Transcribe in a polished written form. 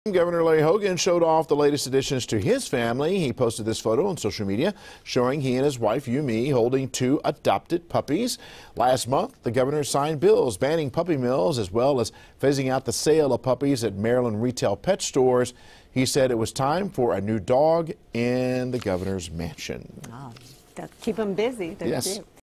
Governor Larry Hogan showed off the latest additions to his family. He posted this photo on social media showing he and his wife Yumi holding two adopted puppies. Last month, the governor signed bills banning puppy mills as well as phasing out the sale of puppies at Maryland retail pet stores. He said it was time for a new dog in the governor's mansion. Oh, keep them busy. Yes.